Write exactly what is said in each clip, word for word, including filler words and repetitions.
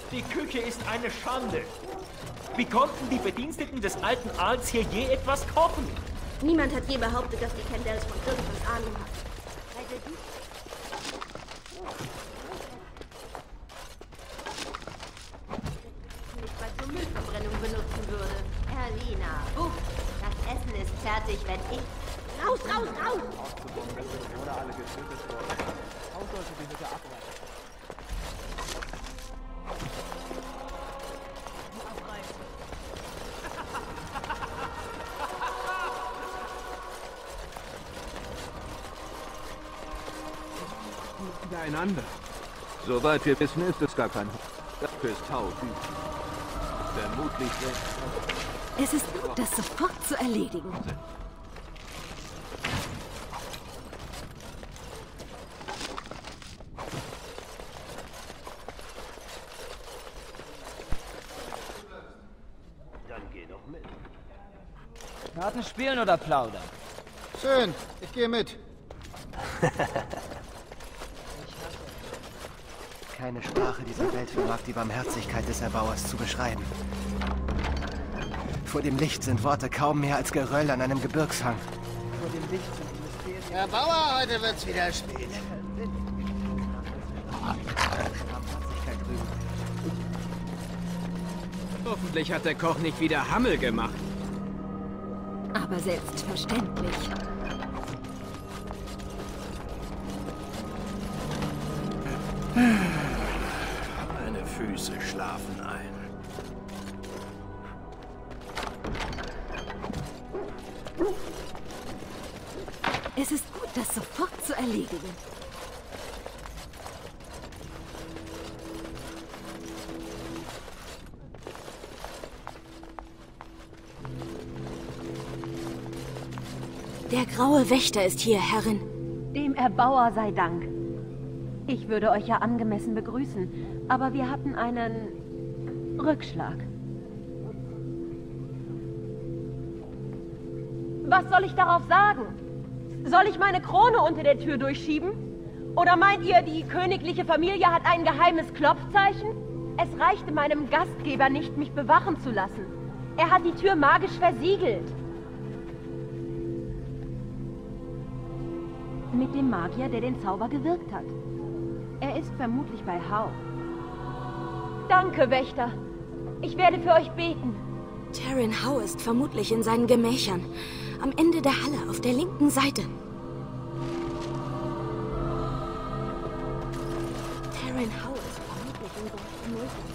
Die Küche ist eine Schande. Wie konnten die Bediensteten des alten Aals hier je etwas kochen? Niemand hat je behauptet, dass die Candells von irgendwas Ahnung hat. Nicht mal zur Müllverbrennung benutzen würde. Erlina, uff, das Essen ist fertig, wenn ich... Raus, raus, raus! Oder alle getötet worden. Auch sollte die Hütte abreißen. Einander. Soweit wir wissen, ist es gar kein Dafür ist Tau. Vermutlich wird... Es ist gut, das sofort zu erledigen. Dann geh doch mit. Karten spielen oder plaudern? Schön, ich gehe mit. Keine Sprache dieser Welt vermag die Barmherzigkeit des Erbauers zu beschreiben. Vor dem Licht sind Worte kaum mehr als Geröll an einem Gebirgshang. Vor dem Licht sind die Mysterien. Erbauer, heute wird's wieder spät. Hoffentlich hat der Koch nicht wieder Hammel gemacht. Aber selbstverständlich. Meine Füße schlafen ein. Es ist gut, das sofort zu erledigen. Der graue Wächter ist hier, Herrin. Dem Erbauer sei Dank. Ich würde euch ja angemessen begrüßen, aber wir hatten einen Rückschlag. Was soll ich darauf sagen? Soll ich meine Krone unter der Tür durchschieben? Oder meint ihr, die königliche Familie hat ein geheimes Klopfzeichen? Es reichte meinem Gastgeber nicht, mich bewachen zu lassen. Er hat die Tür magisch versiegelt. Mit dem Magier, der den Zauber gewirkt hat. Er ist vermutlich bei Hau. Danke, Wächter. Ich werde für euch beten. Taryn Howe ist vermutlich in seinen Gemächern. Am Ende der Halle, auf der linken Seite. Taryn Howe ist vermutlich in seinen Gemächern.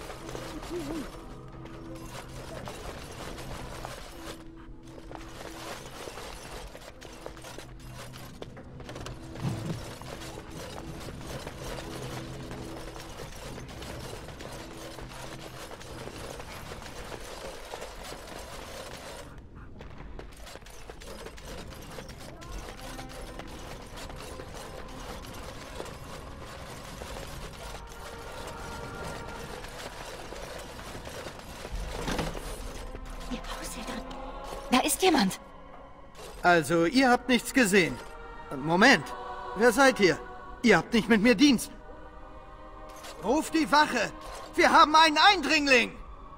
Da ist jemand. Also, ihr habt nichts gesehen. Moment. Wer seid ihr? Ihr habt nicht mit mir Dienst. Ruf die Wache. Wir haben einen Eindringling.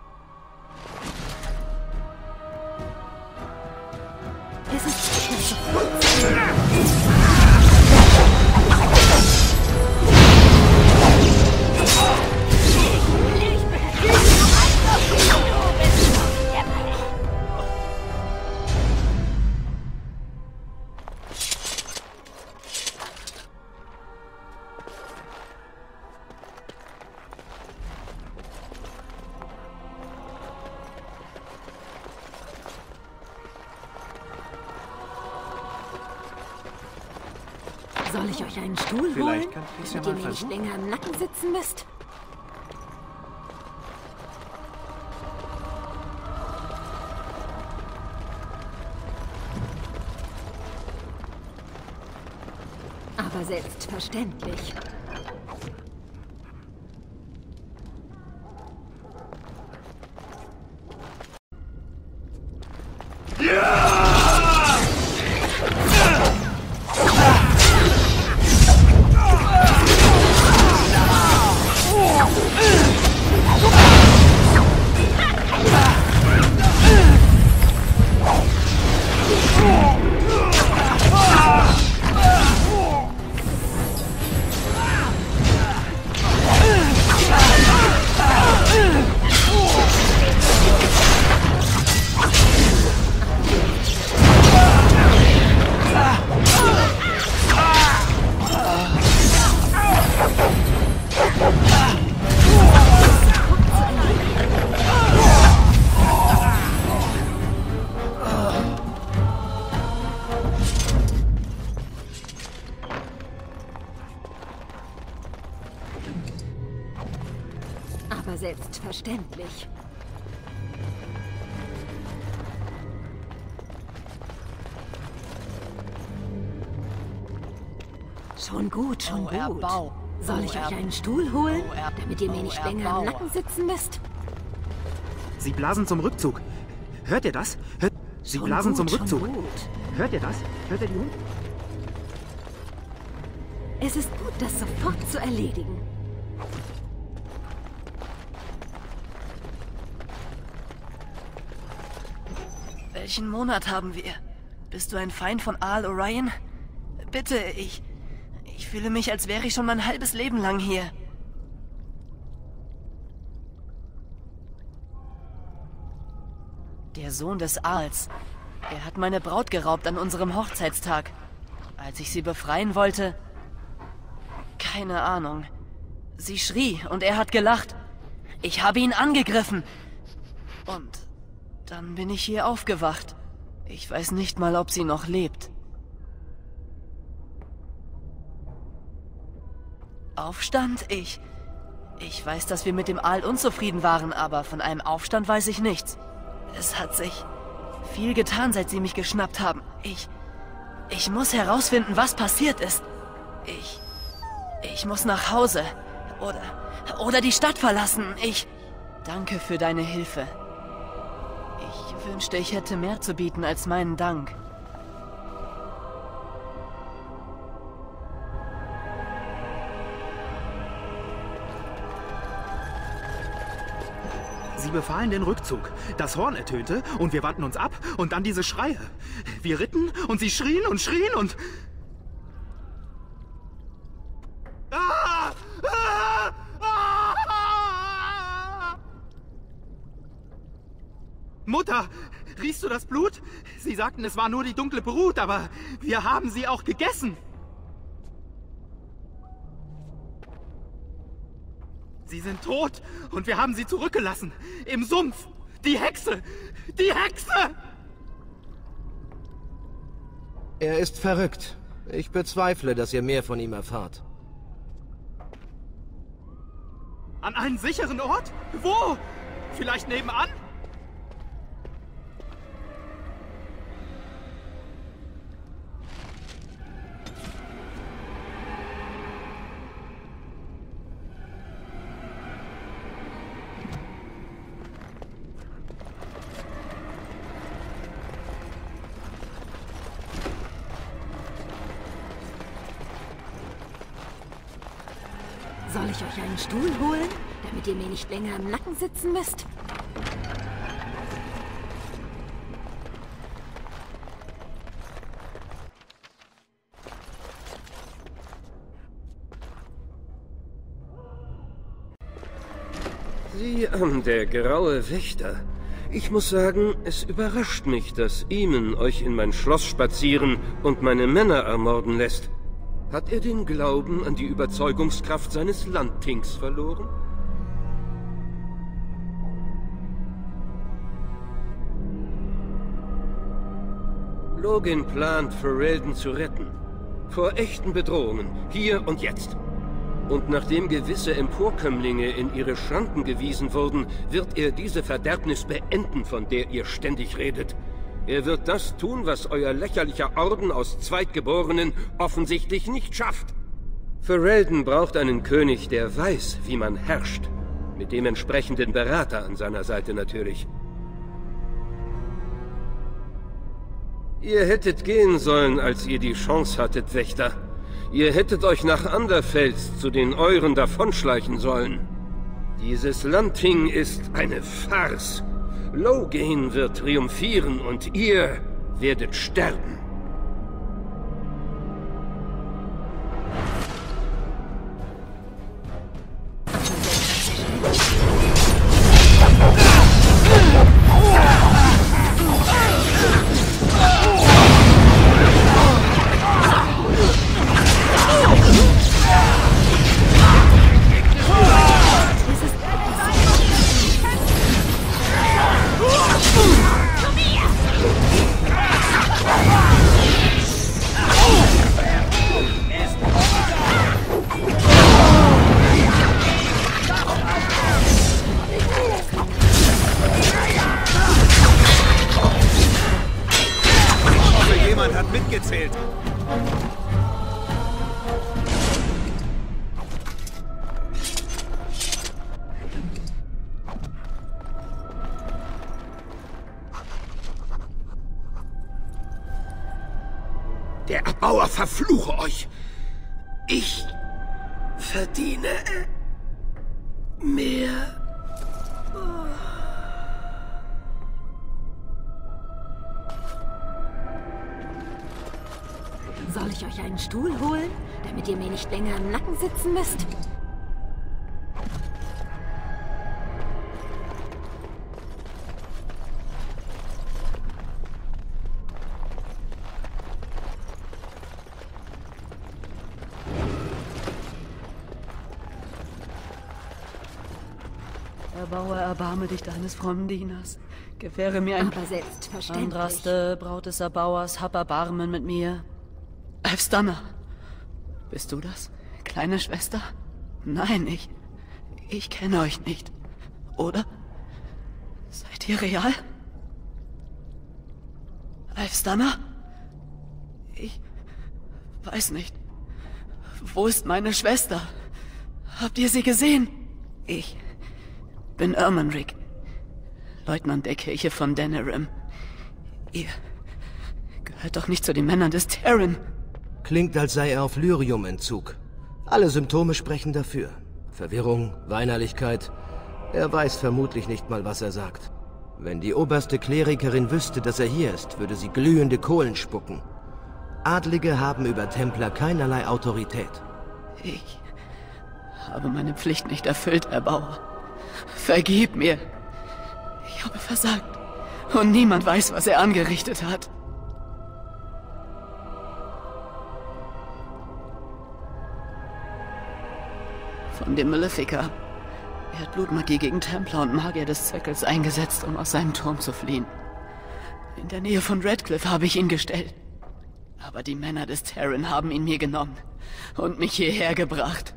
Es ist... Soll ich euch einen Stuhl holen, damit ihr mir nicht länger im Nacken sitzen müsst? Aber selbstverständlich. Aber selbstverständlich. Schon gut, schon Oh, gut. Erbau. Soll Oh, ich Erb- euch einen Stuhl holen, Oh, Erb- damit ihr mir oh, nicht länger Erbauer. am Nacken sitzen müsst? Sie blasen zum Rückzug. Hört ihr das? Hört... Sie Schon blasen gut, zum schon Rückzug. gut. Hört ihr das? Hört ihr die Hunde? Es ist gut, das sofort zu erledigen. Welchen Monat haben wir? Bist du ein Feind von Aal Orion? Bitte, ich... Ich fühle mich, als wäre ich schon mein halbes Leben lang hier. Der Sohn des Aals. Er hat meine Braut geraubt an unserem Hochzeitstag. Als ich sie befreien wollte... Keine Ahnung. Sie schrie und er hat gelacht. Ich habe ihn angegriffen. Und dann bin ich hier aufgewacht. Ich weiß nicht mal, ob sie noch lebt. Aufstand? Ich... Ich weiß, dass wir mit dem Aal unzufrieden waren, aber von einem Aufstand weiß ich nichts. Es hat sich viel getan, seit sie mich geschnappt haben. Ich... Ich muss herausfinden, was passiert ist. Ich... Ich muss nach Hause. Oder... Oder die Stadt verlassen. Ich... Danke für deine Hilfe. Ich wünschte, ich hätte mehr zu bieten als meinen Dank. Sie befahlen den Rückzug. Das Horn ertönte und wir wandten uns ab und dann diese Schreie. Wir ritten und sie schrien und schrien und... Ah! Ah! Ah! Mutter, riechst du das Blut? Sie sagten, es war nur die dunkle Brut, aber wir haben sie auch gegessen. Sie sind tot und wir haben sie zurückgelassen. Im Sumpf. Die Hexe! Die Hexe! Er ist verrückt. Ich bezweifle, dass ihr mehr von ihm erfahrt. An einen sicheren Ort? Wo? Vielleicht nebenan? Soll ich euch einen Stuhl holen, damit ihr mir nicht länger im Nacken sitzen müsst? Sie, ähm, der graue Wächter. Ich muss sagen, es überrascht mich, dass Eamon euch in mein Schloss spazieren und meine Männer ermorden lässt. Hat er den Glauben an die Überzeugungskraft seines Landtings verloren? Login plant, Ferelden zu retten. Vor echten Bedrohungen, hier und jetzt. Und nachdem gewisse Emporkömmlinge in ihre Schranken gewiesen wurden, wird er diese Verderbnis beenden, von der ihr ständig redet. Er wird das tun, was euer lächerlicher Orden aus Zweitgeborenen offensichtlich nicht schafft. Ferelden braucht einen König, der weiß, wie man herrscht. Mit dem entsprechenden Berater an seiner Seite natürlich. Ihr hättet gehen sollen, als ihr die Chance hattet, Wächter. Ihr hättet euch nach Anderfels zu den Euren davonschleichen sollen. Dieses Landting ist eine Farce. Loghain wird triumphieren und ihr werdet sterben. Der Erbauer verfluche euch! Ich verdiene mehr. Soll ich euch einen Stuhl holen, damit ihr mir nicht länger im Nacken sitzen müsst? Erbauer, erbarme dich deines frommen Dieners. Gewähre mir ein... Aber selbstverständlich. Andraste, Braut des Erbauers, hab Erbarmen mit mir. Elfstanna, bist du das? Kleine Schwester? Nein, ich... Ich kenne euch nicht. Oder? Seid ihr real? Elfstanna? Ich... weiß nicht. Wo ist meine Schwester? Habt ihr sie gesehen? Ich... bin Ermanric, Leutnant der Kirche von Denerim. Ihr gehört doch nicht zu den Männern des Terran. Klingt, als sei er auf Lyrium-Entzug. Alle Symptome sprechen dafür. Verwirrung, Weinerlichkeit. Er weiß vermutlich nicht mal, was er sagt. Wenn die oberste Klerikerin wüsste, dass er hier ist, würde sie glühende Kohlen spucken. Adlige haben über Templer keinerlei Autorität. Ich habe meine Pflicht nicht erfüllt, Erbauer. Vergib mir. Ich habe versagt. Und niemand weiß, was er angerichtet hat. Von dem Malefica. Er hat Blutmagie gegen Templer und Magier des Zirkels eingesetzt, um aus seinem Turm zu fliehen. In der Nähe von Redcliffe habe ich ihn gestellt. Aber die Männer des Terran haben ihn mir genommen und mich hierher gebracht.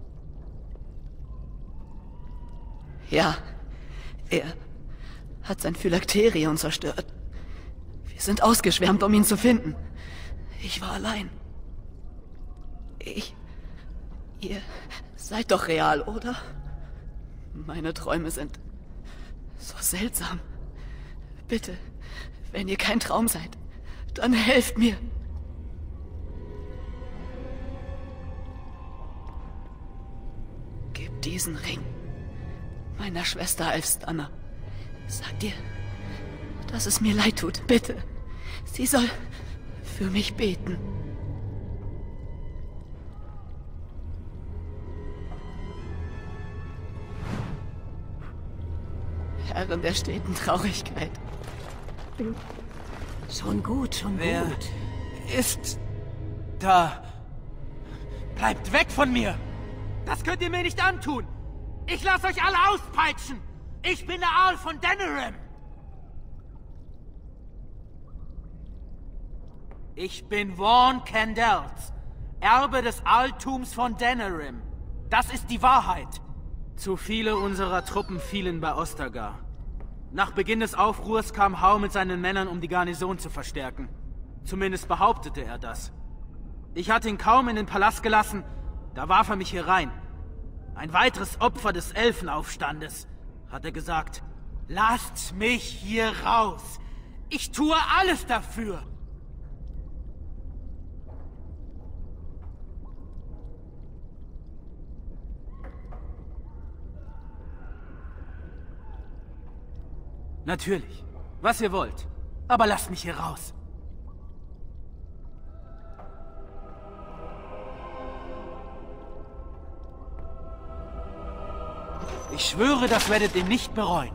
Ja, er hat sein Phylakterion zerstört. Wir sind ausgeschwärmt, um ihn zu finden. Ich war allein. Ich... Ihr seid doch real, oder? Meine Träume sind so seltsam. Bitte, wenn ihr kein Traum seid, dann helft mir. Gebt diesen Ring meiner Schwester Elfstanna. Sagt ihr, dass es mir leid tut, bitte. Sie soll für mich beten. Herrin der steten Traurigkeit. Schon gut, schon Wer gut. ist da? Bleibt weg von mir! Das könnt ihr mir nicht antun! Ich lasse euch alle auspeitschen! Ich bin der Aal von Denerim! Ich bin Vaughn Candels, Erbe des Aaltums von Denerim. Das ist die Wahrheit. Zu viele unserer Truppen fielen bei Ostagar. Nach Beginn des Aufruhrs kam Hau mit seinen Männern, um die Garnison zu verstärken. Zumindest behauptete er das. Ich hatte ihn kaum in den Palast gelassen, da warf er mich hier rein. Ein weiteres Opfer des Elfenaufstandes, hat er gesagt. Lasst mich hier raus! Ich tue alles dafür! Natürlich. Was ihr wollt. Aber lasst mich hier raus. Ich schwöre, das werdet ihr nicht bereuen.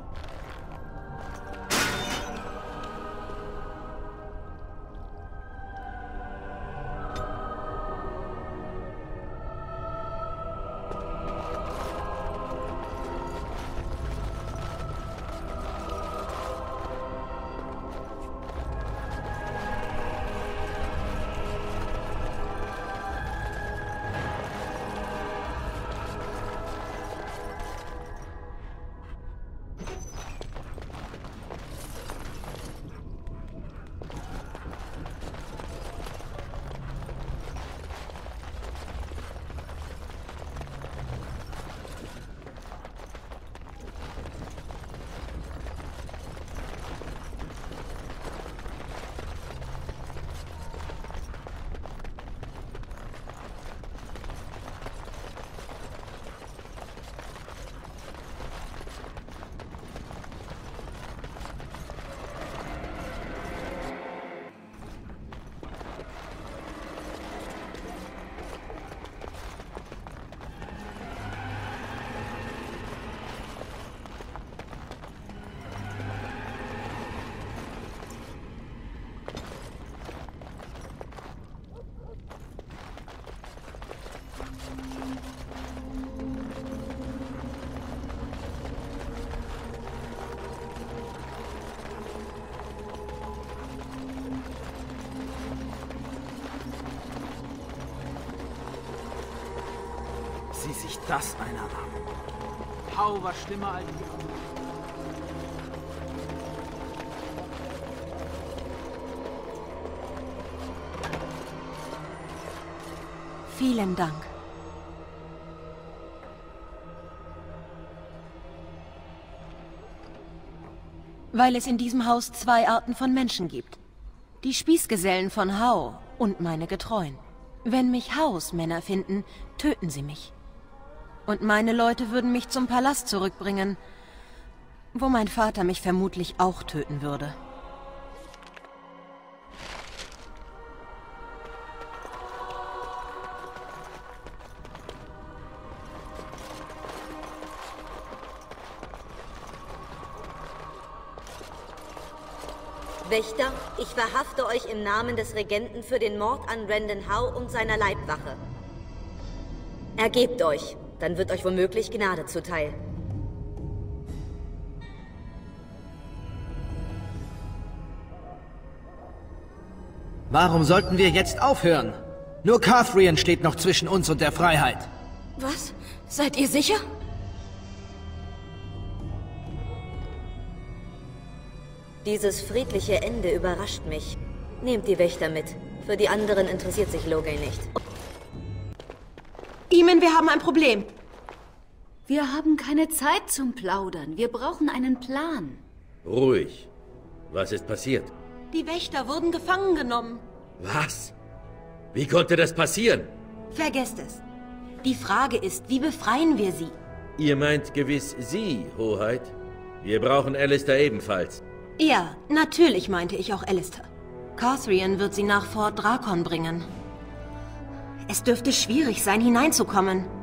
Das eine Arm. Hau war schlimmer als die anderen. Vielen Dank. Weil es in diesem Haus zwei Arten von Menschen gibt. Die Spießgesellen von Hau und meine Getreuen. Wenn mich Haus Männer finden, töten sie mich. Und meine Leute würden mich zum Palast zurückbringen, wo mein Vater mich vermutlich auch töten würde. Wächter, ich verhafte euch im Namen des Regenten für den Mord an Randon Howe und seiner Leibwache. Ergebt euch, dann wird euch womöglich Gnade zuteil. Warum sollten wir jetzt aufhören? Nur Catherine steht noch zwischen uns und der Freiheit. Was? Seid ihr sicher? Dieses friedliche Ende überrascht mich. Nehmt die Wächter mit. Für die anderen interessiert sich Loghain nicht. Eamon, wir haben ein Problem. Wir haben keine Zeit zum Plaudern. Wir brauchen einen Plan. Ruhig. Was ist passiert? Die Wächter wurden gefangen genommen. Was? Wie konnte das passieren? Vergesst es. Die Frage ist, wie befreien wir sie? Ihr meint gewiss Sie, Hoheit. Wir brauchen Alistair ebenfalls. Ja, natürlich meinte ich auch Alistair. Catherine wird sie nach Fort Drakon bringen. Es dürfte schwierig sein, hineinzukommen.